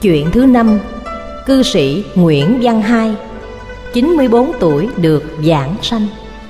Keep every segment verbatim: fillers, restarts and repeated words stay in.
Chuyện thứ năm. Cư sĩ Nguyễn Văn Hai, chín mươi bốn tuổi được giảng sanh.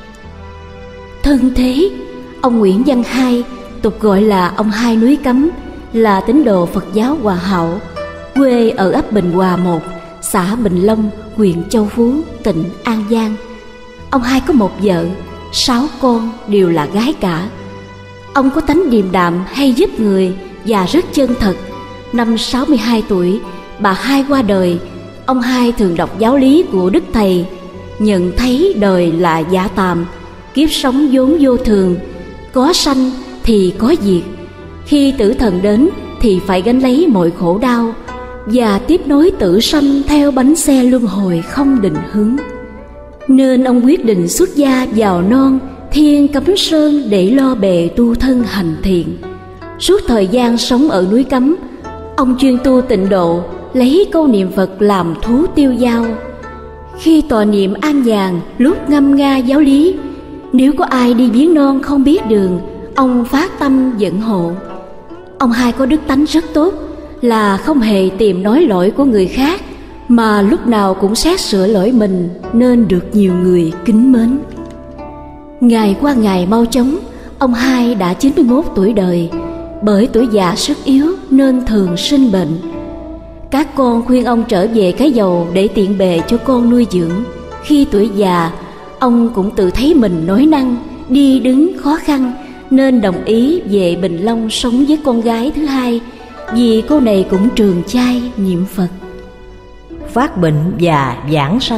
Thân thế, ông Nguyễn Văn Hai, tục gọi là ông Hai núi Cấm, là tín đồ Phật giáo Hòa Hảo, quê ở ấp Bình Hòa một, xã Bình Long, huyện Châu Phú, tỉnh An Giang. Ông Hai có một vợ, sáu con đều là gái cả. Ông có tánh điềm đạm, hay giúp người và rất chân thật. Năm sáu mươi hai tuổi, bà Hai qua đời. Ông Hai thường đọc giáo lý của Đức Thầy, nhận thấy đời là giả tạm, kiếp sống vốn vô thường, có sanh thì có diệt. Khi tử thần đến thì phải gánh lấy mọi khổ đau và tiếp nối tử sanh theo bánh xe luân hồi không định hướng. Nên ông quyết định xuất gia vào non Thiên Cấm Sơn để lo bề tu thân hành thiện. Suốt thời gian sống ở núi Cấm, ông chuyên tu tịnh độ, lấy câu niệm Phật làm thú tiêu dao. Khi tọa niệm an nhàn, lúc ngâm nga giáo lý, nếu có ai đi viếng non không biết đường, ông phát tâm dẫn hộ. Ông Hai có đức tánh rất tốt, là không hề tìm nói lỗi của người khác, mà lúc nào cũng xét sửa lỗi mình, nên được nhiều người kính mến. Ngày qua ngày mau chóng, ông Hai đã chín mươi mốt tuổi đời. Bởi tuổi già sức yếu nên thường sinh bệnh. Các con khuyên ông trở về cái dầu để tiện bề cho con nuôi dưỡng. Khi tuổi già, ông cũng tự thấy mình nói năng, đi đứng khó khăn, nên đồng ý về Bình Long sống với con gái thứ hai, vì cô này cũng trường chay niệm Phật. Phát bệnh và giảng sanh.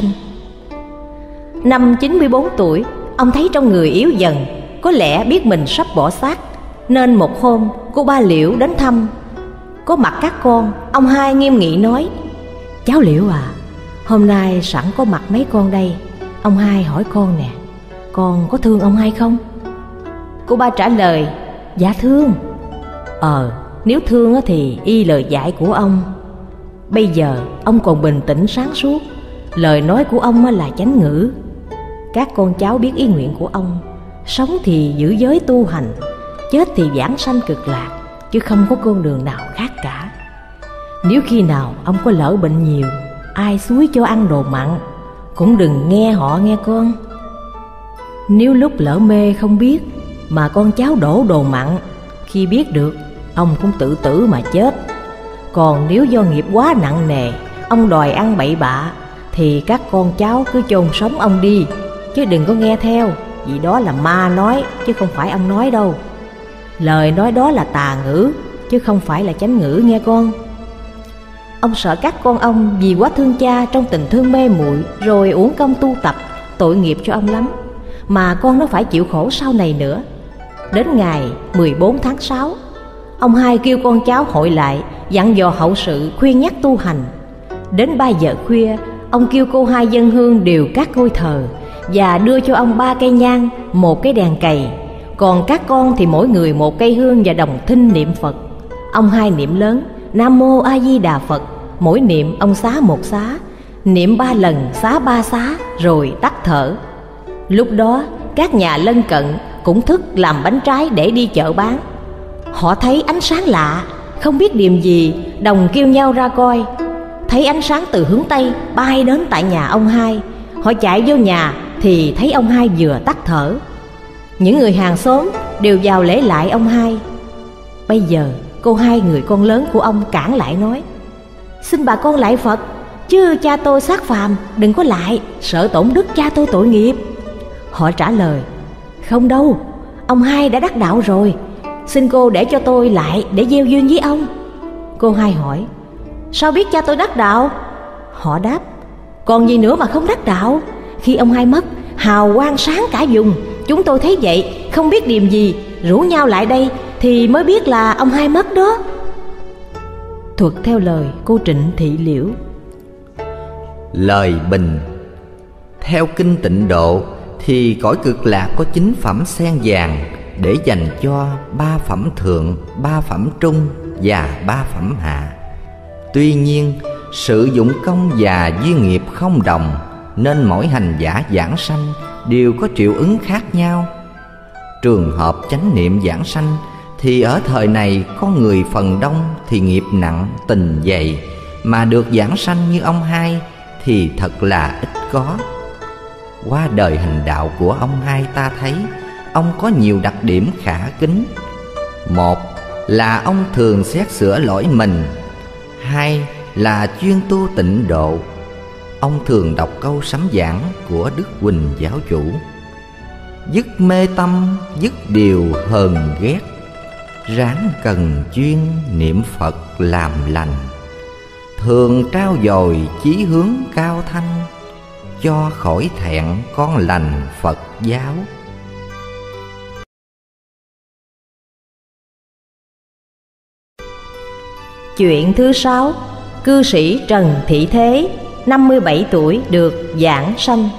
Năm chín mươi bốn tuổi, ông thấy trong người yếu dần, có lẽ biết mình sắp bỏ xác, nên một hôm cô Ba Liễu đến thăm. Có mặt các con, ông Hai nghiêm nghị nói: "Cháu Liễu à, hôm nay sẵn có mặt mấy con đây, ông Hai hỏi con nè, con có thương ông Hai không?" Cô Ba trả lời: "Dạ thương." Ờ, nếu thương thì y lời dạy của ông. Bây giờ ông còn bình tĩnh sáng suốt, lời nói của ông là chánh ngữ. Các con cháu biết ý nguyện của ông, sống thì giữ giới tu hành, chết thì vãng sanh cực lạc, chứ không có con đường nào khác cả. Nếu khi nào ông có lỡ bệnh nhiều, ai xúi cho ăn đồ mặn, cũng đừng nghe họ nghe con. Nếu lúc lỡ mê không biết mà con cháu đổ đồ mặn, khi biết được ông cũng tự tử mà chết. Còn nếu do nghiệp quá nặng nề, ông đòi ăn bậy bạ, thì các con cháu cứ chôn sống ông đi, chứ đừng có nghe theo, vì đó là ma nói chứ không phải ông nói đâu. Lời nói đó là tà ngữ chứ không phải là chánh ngữ nghe con. Ông sợ các con ông vì quá thương cha trong tình thương mê muội rồi uổng công tu tập, tội nghiệp cho ông lắm, mà con nó phải chịu khổ sau này nữa. Đến ngày mười bốn tháng sáu, ông Hai kêu con cháu hội lại, dặn dò hậu sự, khuyên nhắc tu hành. Đến ba giờ khuya, ông kêu cô Hai dâng hương đều các ngôi thờ và đưa cho ông ba cây nhang, một cái đèn cầy. Còn các con thì mỗi người một cây hương và đồng thinh niệm Phật. Ông Hai niệm lớn Nam Mô A Di Đà Phật, mỗi niệm ông xá một xá, niệm ba lần xá ba xá rồi tắt thở. Lúc đó các nhà lân cận cũng thức làm bánh trái để đi chợ bán. Họ thấy ánh sáng lạ, không biết điềm gì, đồng kêu nhau ra coi. Thấy ánh sáng từ hướng Tây bay đến tại nhà ông Hai. Họ chạy vô nhà thì thấy ông Hai vừa tắt thở. Những người hàng xóm đều vào lễ lại ông Hai. Bây giờ cô Hai, người con lớn của ông, cản lại nói: "Xin bà con lại Phật, chứ cha tôi xác phàm, đừng có lại, sợ tổn đức cha tôi tội nghiệp." Họ trả lời: "Không đâu, ông Hai đã đắc đạo rồi, xin cô để cho tôi lại để gieo duyên với ông." Cô Hai hỏi: "Sao biết cha tôi đắc đạo?" Họ đáp: "Còn gì nữa mà không đắc đạo? Khi ông Hai mất, hào quang sáng cả vùng, chúng tôi thấy vậy, không biết điềm gì, rủ nhau lại đây thì mới biết là ông Hai mất đó." Thuật theo lời cô Trịnh Thị Liễu. Lời bình. Theo kinh Tịnh Độ thì cõi cực lạc có chín phẩm sen vàng để dành cho ba phẩm thượng, ba phẩm trung và ba phẩm hạ. Tuy nhiên, sự dụng công và duyên nghiệp không đồng, nên mỗi hành giả giảng sanh đều có triệu ứng khác nhau. Trường hợp chánh niệm giảng sanh thì ở thời này con người phần đông thì nghiệp nặng tình dày, mà được giảng sanh như ông hai thì thật là ít có. Qua đời hành đạo của ông hai ta thấy ông có nhiều đặc điểm khả kính. Một là ông thường xét sửa lỗi mình. Hai là chuyên tu tịnh độ. Ông thường đọc câu sấm giảng của Đức Huỳnh giáo chủ: dứt mê tâm, dứt điều hờn ghét, ráng cần chuyên niệm Phật làm lành, thường trao dồi chí hướng cao thanh, cho khỏi thẹn con lành Phật giáo. Chuyện thứ sáu. Cư sĩ Trần Thị Thế, năm mươi bảy tuổi, được giảng sanh.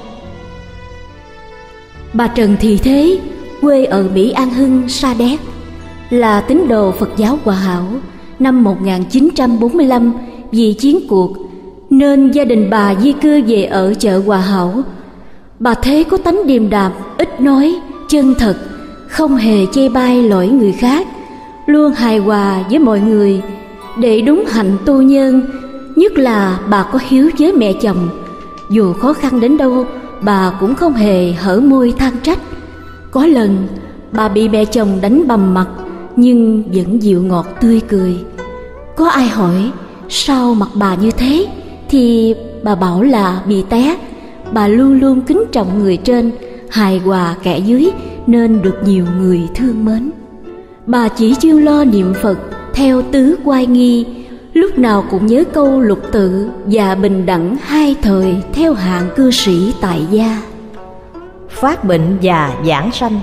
Bà Trần Thị Thế, quê ở Mỹ An Hưng, Sa Đéc, là tín đồ Phật giáo Hòa Hảo. Năm một nghìn chín trăm bốn mươi lăm, vì chiến cuộc nên gia đình bà di cư về ở chợ Hòa Hảo. Bà Thế có tánh điềm đạm, ít nói, chân thật, không hề chê bai lỗi người khác, luôn hài hòa với mọi người, để đúng hạnh tu nhân. Nhất là bà có hiếu với mẹ chồng. Dù khó khăn đến đâu, bà cũng không hề hở môi than trách. Có lần bà bị mẹ chồng đánh bầm mặt, nhưng vẫn dịu ngọt tươi cười. Có ai hỏi sao mặt bà như thế, thì bà bảo là bị té. Bà luôn luôn kính trọng người trên, hài hòa kẻ dưới, nên được nhiều người thương mến. Bà chỉ chuyên lo niệm Phật theo tứ oai nghi, lúc nào cũng nhớ câu lục tự và bình đẳng hai thời theo hạng cư sĩ tại gia. Phát bệnh và giảng sanh.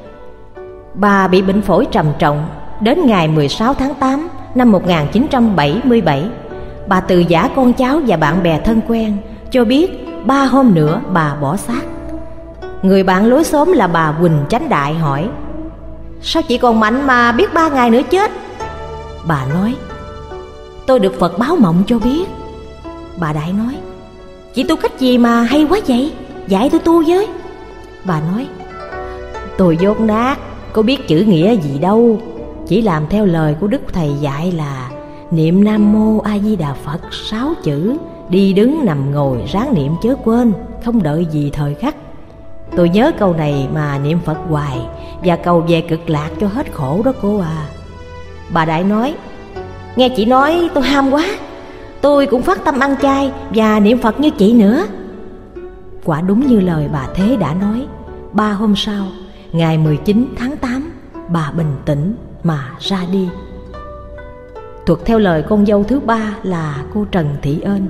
Bà bị bệnh phổi trầm trọng. Đến ngày mười sáu tháng tám năm một nghìn chín trăm bảy mươi bảy, bà từ giã con cháu và bạn bè thân quen, cho biết ba hôm nữa bà bỏ xác. Người bạn lối xóm là bà Huỳnh Chánh Đại hỏi: sao chị còn mạnh mà biết ba ngày nữa chết? Bà nói: tôi được Phật báo mộng cho biết. Bà Đại nói: chị tu cách gì mà hay quá vậy, dạy tôi tu với. Bà nói: tôi dốt nát, có biết chữ nghĩa gì đâu, chỉ làm theo lời của Đức Thầy dạy là niệm Nam Mô A Di Đà Phật sáu chữ, đi đứng nằm ngồi ráng niệm chớ quên, không đợi gì thời khắc. Tôi nhớ câu này mà niệm Phật hoài, và cầu về cực lạc cho hết khổ đó cô à. Bà Đại nói: nghe chị nói tôi ham quá, tôi cũng phát tâm ăn chay và niệm Phật như chị nữa. Quả đúng như lời bà Thế đã nói. Ba hôm sau, ngày mười chín tháng tám, bà bình tĩnh mà ra đi. Thuật theo lời con dâu thứ ba là cô Trần Thị Ên.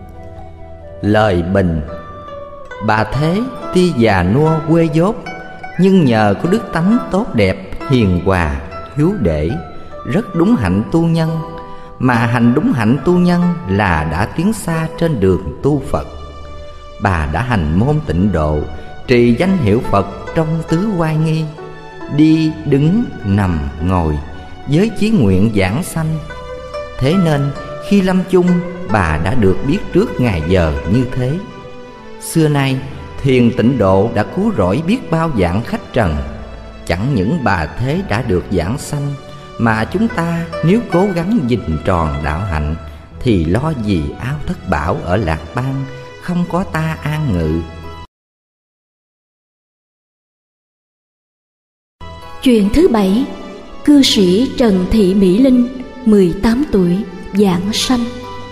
Lời bình. Bà Thế tuy già nua quê dốt, nhưng nhờ có đức tánh tốt đẹp, hiền hòa, hiếu để, rất đúng hạnh tu nhân. Mà hành đúng hạnh tu nhân là đã tiến xa trên đường tu Phật. Bà đã hành môn tịnh độ, trì danh hiệu Phật trong tứ oai nghi, đi đứng nằm ngồi với chí nguyện giảng sanh. Thế nên khi lâm chung, bà đã được biết trước ngày giờ như thế. Xưa nay thiền tịnh độ đã cứu rỗi biết bao dạng khách trần. Chẳng những bà Thế đã được giảng sanh, mà chúng ta nếu cố gắng gìn tròn đạo hạnh, thì lo gì ao thất bảo ở lạc bang, không có ta an ngự. Chuyện thứ bảy. Cư sĩ Trần Thị Mỹ Linh, mười tám tuổi, giảng sanh.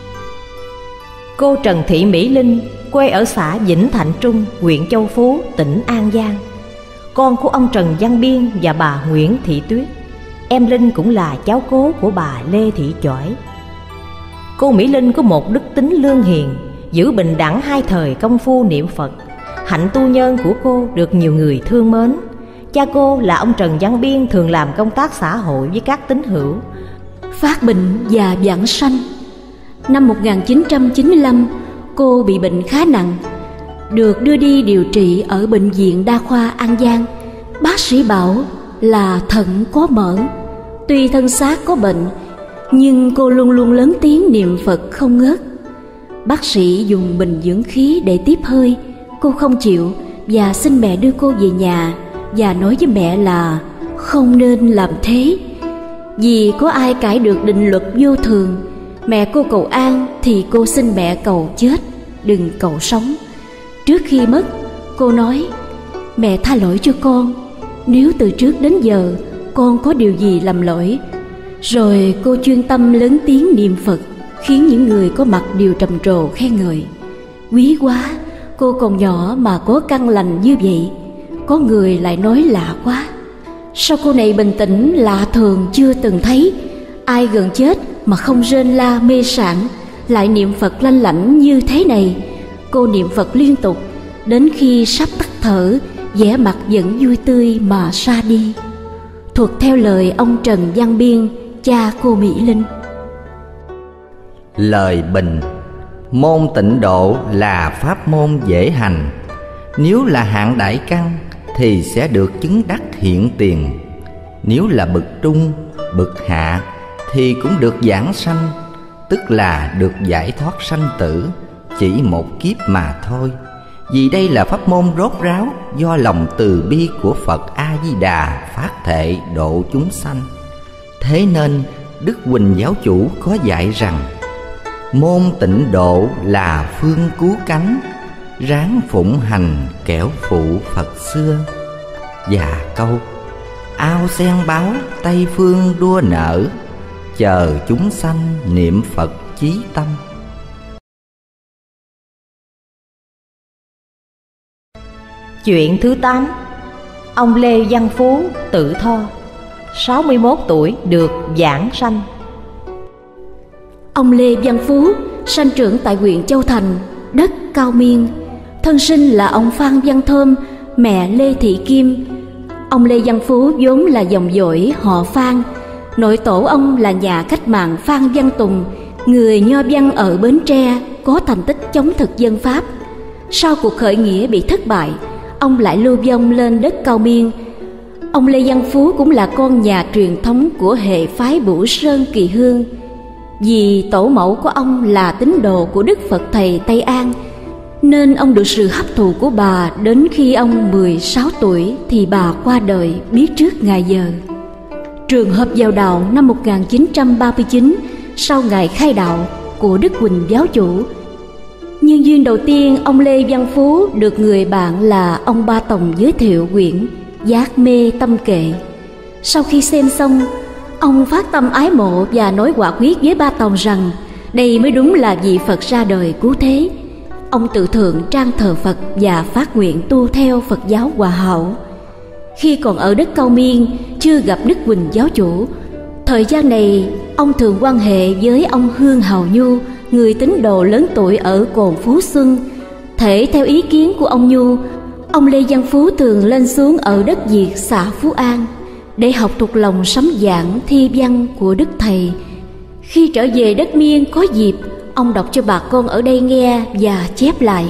Cô Trần Thị Mỹ Linh quê ở xã Vĩnh Thạnh Trung, huyện Châu Phú, tỉnh An Giang, con của ông Trần Văn Biên và bà Nguyễn Thị Tuyết. Em Linh cũng là cháu cố của bà Lê Thị Chỏi. Cô Mỹ Linh có một đức tính lương hiền, giữ bình đẳng hai thời công phu niệm Phật. Hạnh tu nhân của cô được nhiều người thương mến. Cha cô là ông Trần Văn Biên thường làm công tác xã hội với các tín hữu. Phát bệnh và giảng sanh. Năm một nghìn chín trăm chín mươi lăm, cô bị bệnh khá nặng, được đưa đi điều trị ở Bệnh viện Đa khoa An Giang. Bác sĩ bảo là thận có mỡ. Tuy thân xác có bệnh, nhưng cô luôn luôn lớn tiếng niệm Phật không ngớt. Bác sĩ dùng bình dưỡng khí để tiếp hơi. Cô không chịu và xin mẹ đưa cô về nhà, và nói với mẹ là không nên làm thế. Vì có ai cãi được định luật vô thường, mẹ cô cầu an thì cô xin mẹ cầu chết, đừng cầu sống. Trước khi mất, cô nói: mẹ tha lỗi cho con, nếu từ trước đến giờ con có điều gì lầm lỗi. Rồi cô chuyên tâm lớn tiếng niệm Phật, khiến những người có mặt đều trầm trồ khen ngợi. Quý quá, cô còn nhỏ mà có căn lành như vậy. Có người lại nói lạ quá, sao cô này bình tĩnh lạ thường chưa từng thấy. Ai gần chết mà không rên la mê sảng, lại niệm Phật lanh lảnh như thế này. Cô niệm Phật liên tục, đến khi sắp tắt thở, vẻ mặt vẫn vui tươi mà ra đi. Thuật theo lời ông Trần Văn Biên, cha cô Mỹ Linh. Lời bình: môn tịnh độ là pháp môn dễ hành. Nếu là hạng đại căn thì sẽ được chứng đắc hiện tiền. Nếu là bậc trung, bậc hạ thì cũng được giảng sanh, tức là được giải thoát sanh tử, chỉ một kiếp mà thôi. Vì đây là pháp môn rốt ráo do lòng từ bi của Phật A Di Đà phát thệ độ chúng sanh. Thế nên Đức Huỳnh giáo chủ có dạy rằng: môn tịnh độ là phương cứu cánh, ráng phụng hành kẻo phụ Phật xưa. Và câu: ao sen báo Tây phương đua nở, chờ chúng sanh niệm Phật chí tâm. Chuyện thứ tám. Ông Lê Văn Phú tự tho, sáu mươi mốt tuổi được giảng sanh. Ông Lê Văn Phú sanh trưởng tại huyện Châu Thành, đất Cao Miên. Thân sinh là ông Phan Văn Thơm, mẹ Lê Thị Kim. Ông Lê Văn Phú vốn là dòng dõi họ Phan. Nội tổ ông là nhà cách mạng Phan Văn Tùng, người nho văn ở Bến Tre, có thành tích chống thực dân Pháp. Sau cuộc khởi nghĩa bị thất bại, ông lại lưu vong lên đất Cao Miên. Ông Lê Văn Phú cũng là con nhà truyền thống của hệ phái Bửu Sơn Kỳ Hương. Vì tổ mẫu của ông là tín đồ của Đức Phật Thầy Tây An, nên ông được sự hấp thụ của bà. Đến khi ông mười sáu tuổi thì bà qua đời biết trước ngày giờ. Trường hợp vào đạo năm một nghìn chín trăm ba mươi chín, sau ngày khai đạo của Đức Huỳnh giáo chủ. Nhân duyên đầu tiên, ông Lê Văn Phú được người bạn là ông Ba Tòng giới thiệu quyển Giác Mê Tâm Kệ. Sau khi xem xong, ông phát tâm ái mộ và nói quả quyết với Ba Tòng rằng đây mới đúng là vị Phật ra đời cứu thế. Ông tự thượng trang thờ Phật và phát nguyện tu theo Phật giáo Hòa Hảo. Khi còn ở đất Cao Miên, chưa gặp Đức Huỳnh giáo chủ. Thời gian này, ông thường quan hệ với ông Hương Hào Nhu, người tín đồ lớn tuổi ở cồn Phú Xuân. Thể theo ý kiến của ông Nhu, ông Lê Văn Phú thường lên xuống ở đất Việt xã Phú An để học thuộc lòng sấm giảng thi văn của Đức Thầy. Khi trở về đất Miên có dịp, ông đọc cho bà con ở đây nghe và chép lại.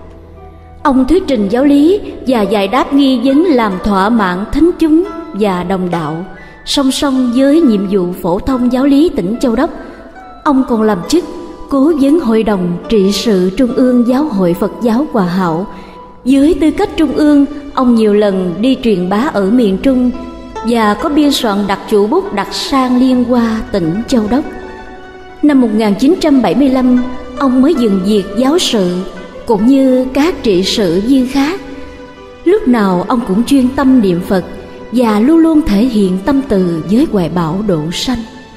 Ông thuyết trình giáo lý và giải đáp nghi vấn làm thỏa mãn thính chúng và đồng đạo. Song song với nhiệm vụ phổ thông giáo lý tỉnh Châu Đốc, ông còn làm chức cố vấn hội đồng trị sự Trung ương Giáo hội Phật giáo Hòa Hảo. Với tư cách trung ương, ông nhiều lần đi truyền bá ở miền Trung và có biên soạn đặc chủ bút đặt sang Liên Hoa tỉnh Châu Đốc. Năm một nghìn chín trăm bảy mươi lăm, ông mới dừng việc giáo sự cũng như các trị sự viên khác. Lúc nào ông cũng chuyên tâm niệm Phật và luôn luôn thể hiện tâm từ với hoài bão độ sanh.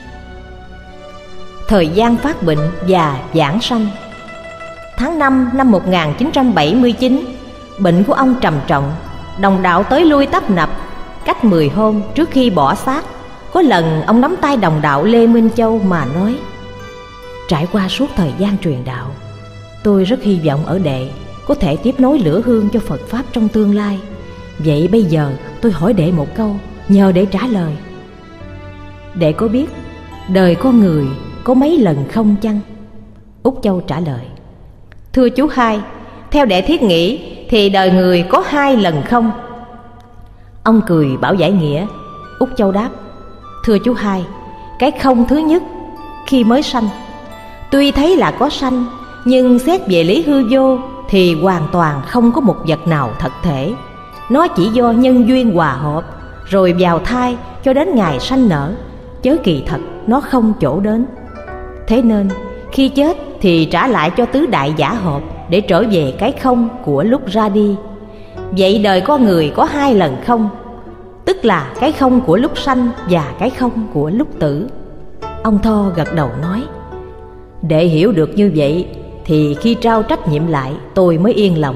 Thời gian phát bệnh và giảng sanh. Tháng năm năm một nghìn chín trăm bảy mươi chín, bệnh của ông trầm trọng, đồng đạo tới lui tấp nập. Cách mười hôm trước khi bỏ xác, có lần ông nắm tay đồng đạo Lê Minh Châu mà nói: trải qua suốt thời gian truyền đạo, tôi rất hy vọng ở đệ có thể tiếp nối lửa hương cho Phật Pháp trong tương lai. Vậy bây giờ tôi hỏi đệ một câu, nhờ đệ trả lời. Đệ có biết đời con người có mấy lần không chăng? Úc Châu trả lời: thưa chú hai, theo đệ thiết nghĩ thì đời người có hai lần không. Ông cười bảo giải nghĩa. Úc Châu đáp: thưa chú hai, cái không thứ nhất khi mới sanh, tuy thấy là có sanh, nhưng xét về lý hư vô thì hoàn toàn không có một vật nào thật thể. Nó chỉ do nhân duyên hòa hợp rồi vào thai cho đến ngày sanh nở, chớ kỳ thật nó không chỗ đến. Thế nên Khi chết thì trả lại cho tứ đại giả hộp để trở về cái không của lúc ra đi. Vậy đời con người có hai lần không, tức là cái không của lúc sanh và cái không của lúc tử. Ông Tho gật đầu nói: Để hiểu được như vậy thì khi trao trách nhiệm lại tôi mới yên lòng.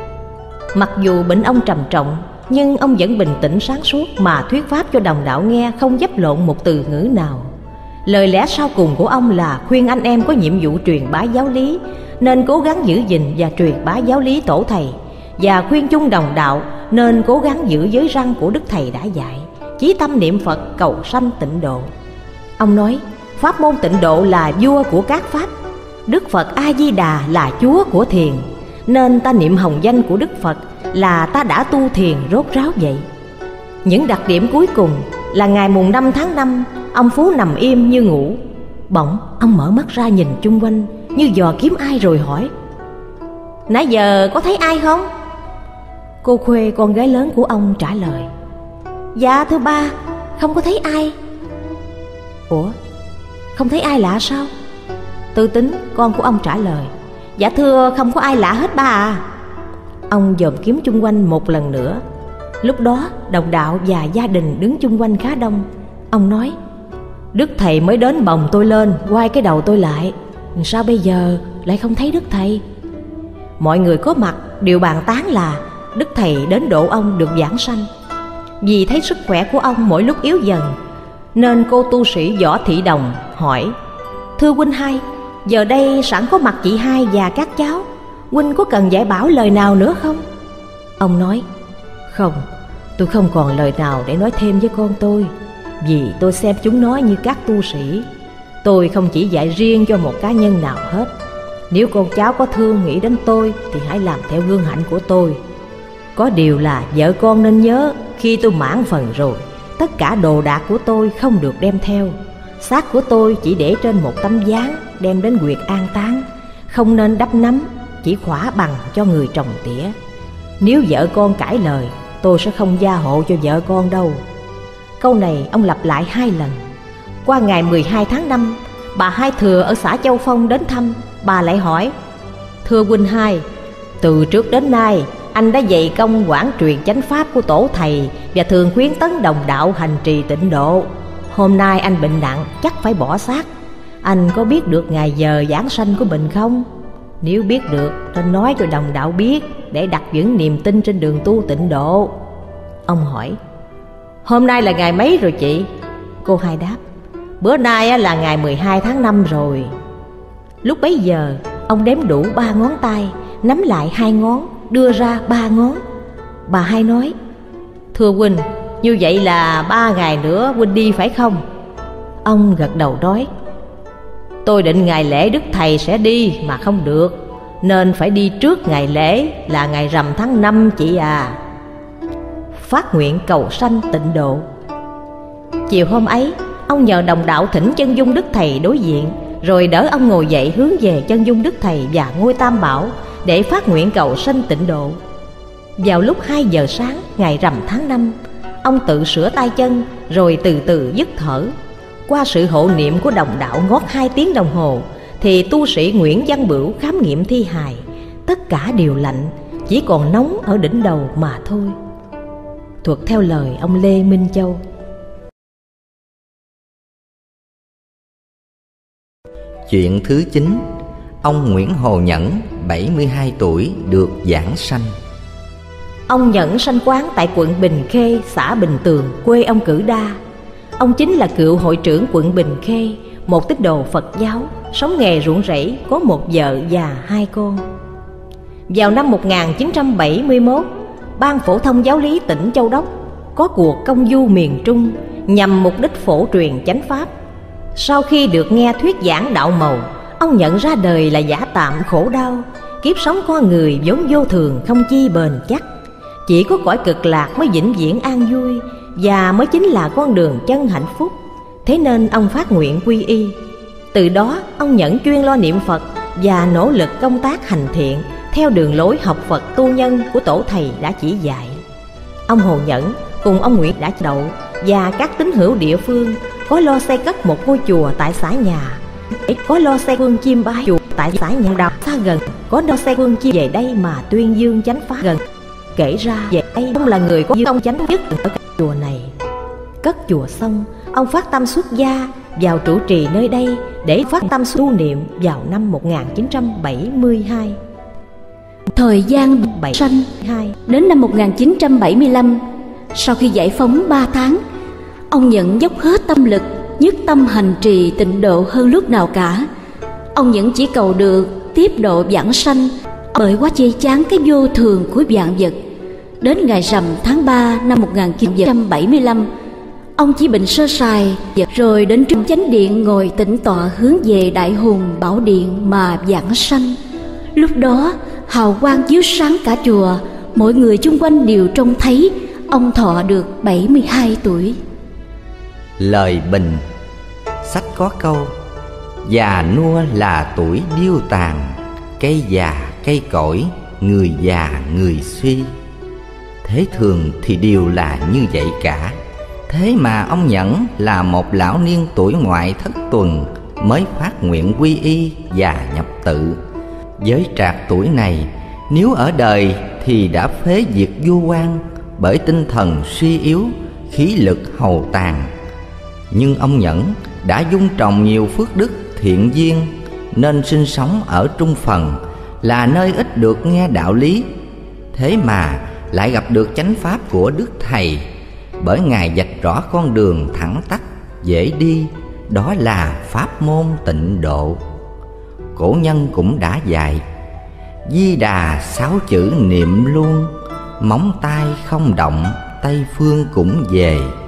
Mặc dù bệnh ông trầm trọng, nhưng ông vẫn bình tĩnh sáng suốt mà thuyết pháp cho đồng đạo nghe, không dấp lộn một từ ngữ nào. Lời lẽ sau cùng của ông là khuyên anh em có nhiệm vụ truyền bá giáo lý nên cố gắng giữ gìn và truyền bá giáo lý tổ thầy, và khuyên chung đồng đạo nên cố gắng giữ giới răn của Đức Thầy đã dạy, chí tâm niệm Phật cầu sanh tịnh độ. Ông nói pháp môn tịnh độ là vua của các pháp, Đức Phật A Di Đà là chúa của thiền, nên ta niệm hồng danh của Đức Phật là ta đã tu thiền rốt ráo vậy. Những đặc điểm cuối cùng là ngày mùng năm tháng năm, ông Phú nằm im như ngủ. Bỗng ông mở mắt ra nhìn chung quanh như dò kiếm ai rồi hỏi: Nãy giờ có thấy ai không? Cô Khuê, con gái lớn của ông, trả lời: Dạ thưa ba, không có thấy ai. Ủa, không thấy ai lạ sao? Tư Tính, con của ông, trả lời: Dạ thưa, không có ai lạ hết ba à. Ông dòm kiếm chung quanh một lần nữa. Lúc đó đồng đạo và gia đình đứng chung quanh khá đông. Ông nói: Đức Thầy mới đến bồng tôi lên, quay cái đầu tôi lại. Sao bây giờ lại không thấy Đức Thầy? Mọi người có mặt đều bàn tán là Đức Thầy đến độ ông được giảng sanh. Vì thấy sức khỏe của ông mỗi lúc yếu dần, nên cô tu sĩ Võ Thị Đồng hỏi: Thưa huynh hai, giờ đây sẵn có mặt chị hai và các cháu, huynh có cần dạy bảo lời nào nữa không? Ông nói: Không, tôi không còn lời nào để nói thêm với con tôi, vì tôi xem chúng nó như các tu sĩ. Tôi không chỉ dạy riêng cho một cá nhân nào hết. Nếu con cháu có thương nghĩ đến tôi thì hãy làm theo gương hạnh của tôi. Có điều là vợ con nên nhớ, khi tôi mãn phần rồi, tất cả đồ đạc của tôi không được đem theo. Xác của tôi chỉ để trên một tấm ván đem đến huyệt an táng, không nên đắp nắm, chỉ khỏa bằng cho người trồng tỉa. Nếu vợ con cãi lời, tôi sẽ không gia hộ cho vợ con đâu. Câu này ông lặp lại hai lần. Qua ngày mười hai tháng năm, bà Hai Thừa ở xã Châu Phong đến thăm. Bà lại hỏi: Thưa huynh hai, từ trước đến nay anh đã dày công quảng truyền chánh pháp của tổ thầy và thường khuyến tấn đồng đạo hành trì tịnh độ. Hôm nay anh bệnh nặng, chắc phải bỏ xác. Anh có biết được ngày giờ giảng sanh của mình không? Nếu biết được nên nói cho đồng đạo biết, để đặt vững niềm tin trên đường tu tịnh độ. Ông hỏi: Hôm nay là ngày mấy rồi chị? Cô Hai đáp: Bữa nay là ngày mười hai tháng năm rồi. Lúc bấy giờ ông đếm đủ ba ngón tay, nắm lại hai ngón, đưa ra ba ngón. Bà Hai nói: Thưa huynh, như vậy là ba ngày nữa huynh đi phải không? Ông gật đầu nói: Tôi định ngày lễ Đức Thầy sẽ đi mà không được, nên phải đi trước ngày lễ là ngày rằm tháng năm chị à. Phát nguyện cầu sanh tịnh độ. Chiều hôm ấy, ông nhờ đồng đạo thỉnh chân dung Đức Thầy đối diện, rồi đỡ ông ngồi dậy hướng về chân dung Đức Thầy và ngôi Tam Bảo để phát nguyện cầu sanh tịnh độ. Vào lúc hai giờ sáng ngày rằm tháng năm, ông tự sửa tay chân rồi từ từ dứt thở. Qua sự hộ niệm của đồng đạo ngót hai tiếng đồng hồ, thì tu sĩ Nguyễn Văn Bửu khám nghiệm thi hài, tất cả đều lạnh, chỉ còn nóng ở đỉnh đầu mà thôi. Thuật theo lời ông Lê Minh Châu. Chuyện thứ chín. Ông Nguyễn Hồ Nhẫn, bảy mươi hai tuổi, được giảng sanh. Ông Nhẫn sanh quán tại quận Bình Khê, xã Bình Tường, quê ông Cử Đa. Ông chính là cựu hội trưởng quận Bình Khê, một tín đồ Phật giáo, sống nghề ruộng rẫy, có một vợ và hai con. Vào năm một nghìn chín trăm bảy mươi mốt, Ban Phổ thông Giáo lý tỉnh Châu Đốc có cuộc công du miền Trung nhằm mục đích phổ truyền chánh pháp. Sau khi được nghe thuyết giảng đạo màu, ông nhận ra đời là giả tạm khổ đau, kiếp sống con người vốn vô thường không chi bền chắc, chỉ có cõi cực lạc mới vĩnh viễn an vui và mới chính là con đường chân hạnh phúc. Thế nên ông phát nguyện quy y. Từ đó ông Nhẫn chuyên lo niệm Phật và nỗ lực công tác hành thiện theo đường lối học Phật tu nhân của tổ thầy đã chỉ dạy. Ông Hồ Nhẫn cùng ông Nguyễn Đã Đậu và các tín hữu địa phương có lo xây cất một ngôi chùa tại xã nhà, có lo xe quân chim bay chùa tại xã Nhạn Đào xa gần, có lo xe quân chim về đây mà tuyên dương chánh pháp gần. Kể ra về đây ông là người có công chánh nhất ở các chùa này. Cất chùa xong, ông phát tâm xuất gia vào trụ trì nơi đây để phát tâm tu niệm vào năm một nghìn chín trăm bảy mươi hai. Thời gian bảy sanh đến năm một nghìn chín trăm bảy mươi lăm, sau khi giải phóng ba tháng, ông nhận dốc hết tâm lực, nhất tâm hành trì tịnh độ hơn lúc nào cả. Ông vẫn chỉ cầu được tiếp độ vãng sanh bởi quá chê chán cái vô thường của vạn vật. Đến ngày rằm tháng ba năm một nghìn chín trăm bảy mươi lăm, ông chỉ bệnh sơ sài, rồi đến trung chánh điện ngồi tĩnh tọa hướng về Đại Hùng Bảo Điện mà vãng sanh. Lúc đó hào quang chiếu sáng cả chùa, mọi người chung quanh đều trông thấy ông thọ được bảy mươi hai tuổi. Lời bình. Sách có câu: già nua là tuổi điêu tàn, cây già cây cỗi, người già người suy. Thế thường thì đều là như vậy cả. Thế mà ông Nhẫn là một lão niên tuổi ngoại thất tuần mới phát nguyện quy y và nhập tự. Với trạc tuổi này, nếu ở đời thì đã phế diệt vô quan, bởi tinh thần suy yếu, khí lực hầu tàn. Nhưng ông Nhẫn đã dung trồng nhiều phước đức thiện duyên, nên sinh sống ở Trung Phần, là nơi ít được nghe đạo lý. Thế mà lại gặp được chánh pháp của Đức Thầy, bởi Ngài vạch rõ con đường thẳng tắp dễ đi, đó là pháp môn tịnh độ. Cổ nhân cũng đã dạy: Di Đà sáu chữ niệm luôn, móng tay không động, Tây phương cũng về.